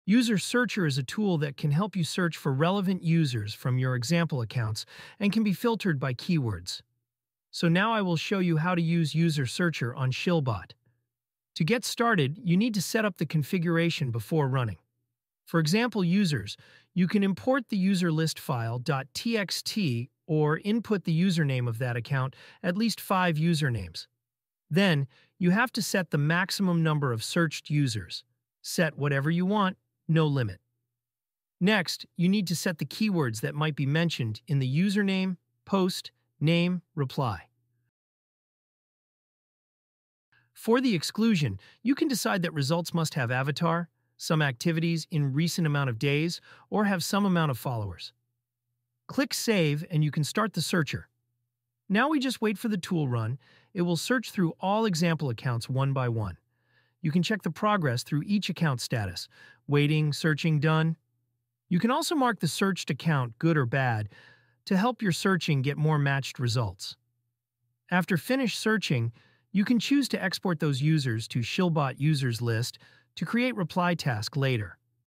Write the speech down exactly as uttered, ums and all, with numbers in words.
User Searcher is a tool that can help you search for relevant users from your example accounts and can be filtered by keywords. So now I will show you how to use User Searcher on ShillBot. To get started, you need to set up the configuration before running. For example users, you can import the user list file .txt or input the username of that account, at least five usernames. Then, you have to set the maximum number of searched users. Set whatever you want, no limit. Next, you need to set the keywords that might be mentioned in the username, post, name, reply. For the exclusion, you can decide that results must have avatar, some activities in recent amount of days, or have some amount of followers. Click Save and you can start the searcher. Now we just wait for the tool run. It will search through all example accounts one by one. You can check the progress through each account status, waiting, searching, done. You can also mark the searched account good or bad to help your searching get more matched results. After finish searching, you can choose to export those users to ShillBot users list to create reply task later.